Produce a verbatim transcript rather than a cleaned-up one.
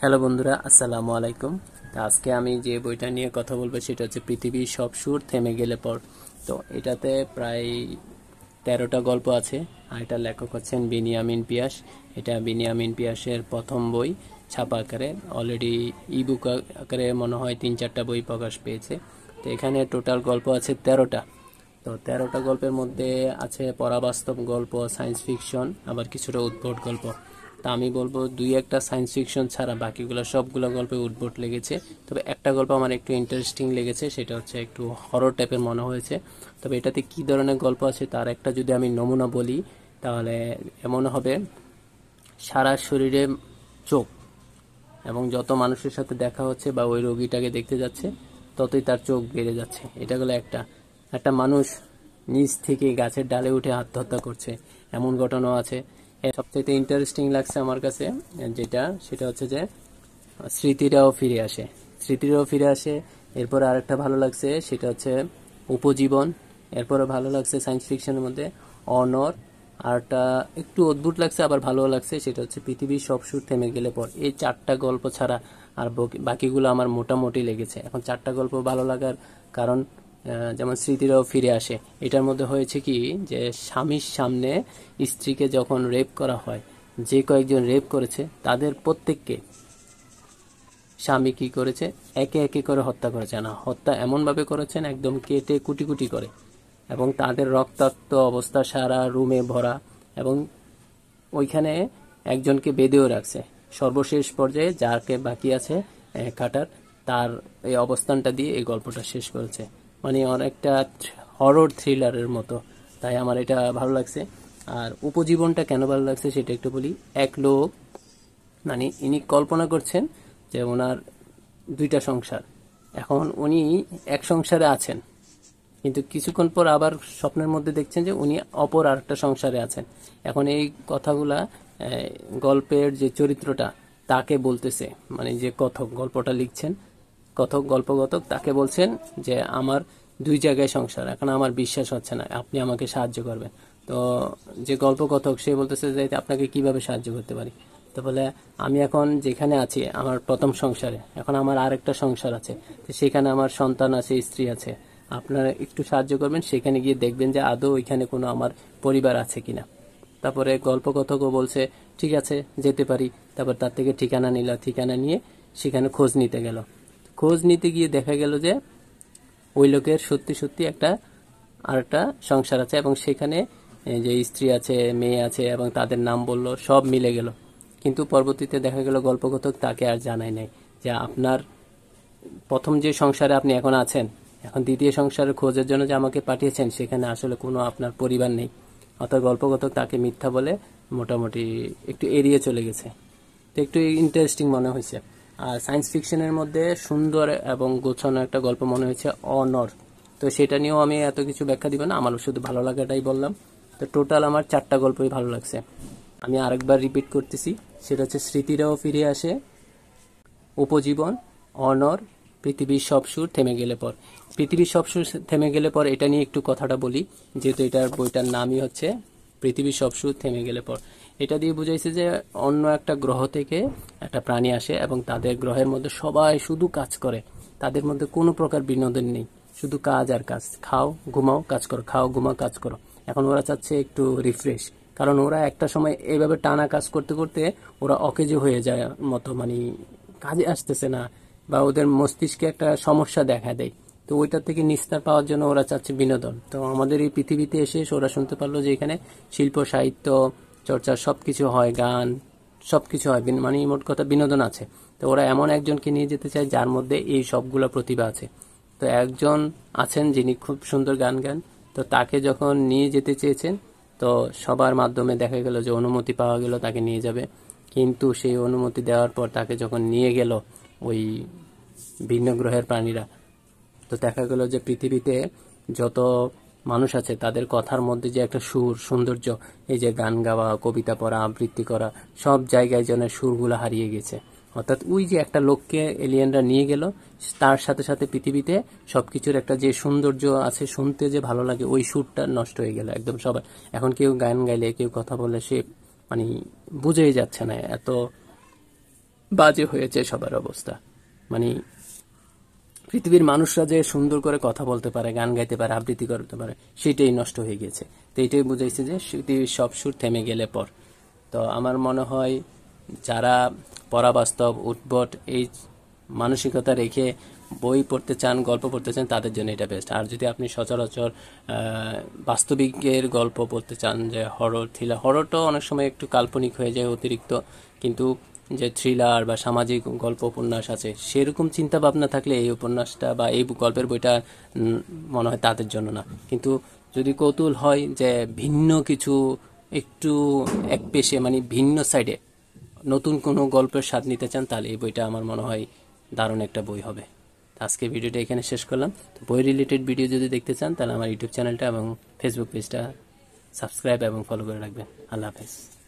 Hello বন্ধুরা, আসসালামু আলাইকুম। তো আজকে আমি যে বইটা নিয়ে কথা বলবো সেটা হচ্ছে পৃথিবীর সব সুর থেমে গেলে পর। তো এটাতে প্রায় তেরোটা গল্প আছে, আর এটার লেখক হচ্ছেন বিনিয়ামিন পিয়াস। এটা বিনিয়ামিন পিয়াসের প্রথম বই ছাপা আকারে। অলরেডি ইবুক আকারে মনে হয় তিন চারটা বই প্রকাশ পেয়েছে। তো এখানে টোটাল গল্প আছে তেরোটা। তো তেরোটা গল্পের মধ্যে আছে পরাবাস্তব গল্প, সায়েন্স ফিকশন, আবার কিছুটা উদ্ভট গল্প। তা আমি বলবো দুই একটা সায়েন্স ফিকশন ছাড়া বাকিগুলো সবগুলো গল্পে উদ্ভট লেগেছে। তবে একটা গল্প আমার একটু ইন্টারেস্টিং লেগেছে, সেটা হচ্ছে একটু হরর টাইপের মনে হয়েছে। তবে এটাতে কি ধরনের গল্প আছে তার একটা যদি আমি নমুনা বলি, তাহলে এমন হবে: সারা শরীরে চোখ, এবং যত মানুষের সাথে দেখা হচ্ছে বা ওই রোগীটাকে দেখতে যাচ্ছে ততই তার চোখ বেড়ে যাচ্ছে। এটা হলো একটা একটা মানুষ নিচ থেকে গাছের ডালে উঠে আত্মহত্যা করছে, এমন ঘটনাও আছে। সবচেয়ে ইন্টারেস্টিং লাগছে আমার কাছে যেটা, সেটা হচ্ছে যে স্মৃতিরাও ফিরে আসে। স্মৃতিরাও ফিরে আসে এরপর আরেকটা ভালো লাগছে, সেটা হচ্ছে উপজীবন। এরপরে ভালো লাগছে সায়েন্স ফিকশনের মধ্যে অনর। আরটা একটু অদ্ভুত লাগছে আবার ভালোও লাগছে, সেটা হচ্ছে পৃথিবীর সব সুর থেমে গেলে পর। এই চারটা গল্প ছাড়া আর বাকিগুলো আমার মোটামুটি লেগেছে। এখন চারটা গল্প ভালো লাগার কারণ, যেমন স্মৃতিরাও ফিরে আসে, এটার মধ্যে হয়েছে কি যে স্বামীর সামনে স্ত্রীকে যখন রেপ করা হয়, যে কয়েকজন রেপ করেছে তাদের প্রত্যেককে স্বামী কি করেছে, একে একে করে হত্যা করেছে। না, হত্যা এমনভাবে করেছেন একদম কেটে কুটি কুটি করে, এবং তাদের রক্তাক্ত অবস্থা সারা রুমে ভরা, এবং ওইখানে একজনকে বেঁধেও রাখছে। সর্বশেষ পর্যায়ে যাকে বাকি আছে কাটার, তার এই অবস্থানটা দিয়ে এই গল্পটা শেষ করেছে। মানে অনেকটা হরর থ্রিলারের মতো, তাই আমার এটা ভালো লাগছে। আর উপজীবনটা কেন ভালো লাগছে সেটা একটু বলি। এক লোক, মানে ইনি কল্পনা করছেন যে ওনার দুইটা সংসার, এখন উনি এক সংসারে আছেন, কিন্তু কিছুক্ষণ পর আবার স্বপ্নের মধ্যে দেখছেন যে উনি অপর আরেকটা সংসারে আছেন। এখন এই কথাগুলা গল্পের যে চরিত্রটা তাকে বলতেছে, মানে যে কথক গল্পটা লিখছেন, কথক গল্পগতক তাকে বলছেন যে আমার দুই জায়গায় সংসার, এখন আমার বিশ্বাস হচ্ছে না, আপনি আমাকে সাহায্য করবেন। তো যে গল্পকথক সে বলতেছে যে আপনাকে কিভাবে সাহায্য করতে পারি। তো বলে, আমি এখন যেখানে আছি আমার প্রথম সংসারে, এখন আমার আরেকটা সংসার আছে, তো সেখানে আমার সন্তান আছে, স্ত্রী আছে, আপনারা একটু সাহায্য করবেন, সেখানে গিয়ে দেখবেন যে আদৌ ওইখানে কোনো আমার পরিবার আছে কিনা। তারপরে গল্পকথকও বলছে ঠিক আছে যেতে পারি। তারপর তার থেকে ঠিকানা নিল, ঠিকানা নিয়ে সেখানে খোঁজ নিতে গেল। খোঁজ নিতে গিয়ে দেখা গেল যে ওই লোকের সত্যি সত্যি একটা আর একটা সংসার আছে, এবং সেখানে যে স্ত্রী আছে, মেয়ে আছে, এবং তাদের নাম বলল, সব মিলে গেল। কিন্তু পরবর্তীতে দেখা গেল গল্পকথক তাকে আর জানায় নাই যে আপনার প্রথম যে সংসারে আপনি এখন আছেন, এখন দ্বিতীয় সংসারের খোঁজের জন্য যে আমাকে পাঠিয়েছেন, সেখানে আসলে কোনো আপনার পরিবার নেই। অর্থাৎ গল্পগত তাকে মিথ্যা বলে মোটামুটি একটু এড়িয়ে চলে গেছে। তো একটু ইন্টারেস্টিং মনে হয়েছে। আর সায়েন্স ফিকশনের মধ্যে সুন্দর এবং গোছানো একটা গল্প মনে হয়েছে অনর। তো সেটা নিয়েও আমি এত কিছু ব্যাখ্যা দিব না, আমার শুধু ভালো লাগাটাই বললাম। তো টোটাল আমার চারটা গল্পই ভালো লাগছে। আমি আরেকবার রিপিট করতেছি, সেটা হচ্ছে স্মৃতিরাও ফিরে আসে, উপজীবন, অনর, পৃথিবীর সব সুর থেমে গেলে পর। পৃথিবীর সব সুর থেমে গেলে পর এটা নিয়ে একটু কথাটা বলি, যেহেতু এটার বইটার নামই হচ্ছে পৃথিবীর সব সুর থেমে গেলে পর। এটা দিয়ে বুঝাইছে যে অন্য একটা গ্রহ থেকে একটা প্রাণী আসে, এবং তাদের গ্রহের মধ্যে সবাই শুধু কাজ করে, তাদের মধ্যে কোনো প্রকার বিনোদন নেই, শুধু কাজ আর কাজ, খাও ঘুমাও কাজ করো, খাও ঘুমাও কাজ করো। এখন ওরা চাচ্ছে একটু রিফ্রেশ, কারণ ওরা একটা সময় এইভাবে টানা কাজ করতে করতে ওরা অকেজো হয়ে যায় মতো, মানে কাজে আসতেছে না, বা ওদের মস্তিষ্কে একটা সমস্যা দেখা দেয়। তো ওইটা থেকে নিস্তার পাওয়ার জন্য ওরা চাচ্ছে বিনোদন। তো আমাদের এই পৃথিবীতে এসে ওরা শুনতে পারলো যে এখানে শিল্প সাহিত্য চর্চা সবকিছু হয়, গান সবকিছু হয়, মানে মোট কথা বিনোদন আছে। তো ওরা এমন একজনকে নিয়ে যেতে চায় যার মধ্যে এই সবগুলো প্রতিভা আছে। তো একজন আছেন যিনি খুব সুন্দর গান গান, তো তাকে যখন নিয়ে যেতে চেয়েছেন, তো সবার মাধ্যমে দেখা গেল যে অনুমতি পাওয়া গেল তাকে নিয়ে যাবে। কিন্তু সেই অনুমতি দেওয়ার পর তাকে যখন নিয়ে গেল ওই ভিন্ন গ্রহের প্রাণীরা, তো দেখা গেল যে পৃথিবীতে যত মানুষ আছে তাদের কথার মধ্যে যে একটা সুর সৌন্দর্য, এই যে গান গাওয়া, কবিতা পড়া, আবৃত্তি করা, সব জায়গায় যেন সুরগুলো হারিয়ে গেছে। অর্থাৎ ওই যে একটা লোককে এলিয়েনরা নিয়ে গেল, তার সাথে সাথে পৃথিবীতে সবকিছুর একটা যে সৌন্দর্য আছে, শুনতে যে ভালো লাগে, ওই সুরটা নষ্ট হয়ে গেল একদম সবার। এখন কেউ গান গাইলে, কেউ কথা বলে, সে মানে বুঝেই যাচ্ছে না, এত বাজে হয়েছে সবার অবস্থা। মানে পৃথিবীর মানুষরা যে সুন্দর করে কথা বলতে পারে, গান গাইতে পারে, আবৃত্তি করতে পারে, সেটাই নষ্ট হয়ে গেছে। তো এটাই বুঝাইছে যে পৃথিবীর সব সুর থেমে গেলে পর। তো আমার মনে হয় যারা পরাবাস্তব উদ্ভট এই মানসিকতা রেখে বই পড়তে চান, গল্প পড়তে চান, তাদের জন্য এটা বেস্ট। আর যদি আপনি সচরাচর বাস্তবিকের গল্প পড়তে চান, যে হরর থ্রিলার, হররটাও অনেক সময় একটু কাল্পনিক হয়ে যায় অতিরিক্ত, কিন্তু যে থ্রিলার বা সামাজিক গল্প উপন্যাস আছে সেরকম চিন্তা ভাবনা থাকলে এই উপন্যাসটা বা এই গল্পের বইটা মনে হয় তাদের জন্য না। কিন্তু যদি কৌতূহল হয় যে ভিন্ন কিছু, একটু এক পেশে মানে ভিন্ন সাইডে নতুন কোনো গল্পের স্বাদ নিতে চান, তাহলে এই বইটা আমার মনে হয় দারুণ একটা বই হবে। আজকে ভিডিওটা এখানে শেষ করলাম। তো বই রিলেটেড ভিডিও যদি দেখতে চান তাহলে আমার ইউটিউব চ্যানেলটা এবং ফেসবুক পেজটা সাবস্ক্রাইব এবং ফলো করে রাখবেন। আল্লাহ হাফেজ।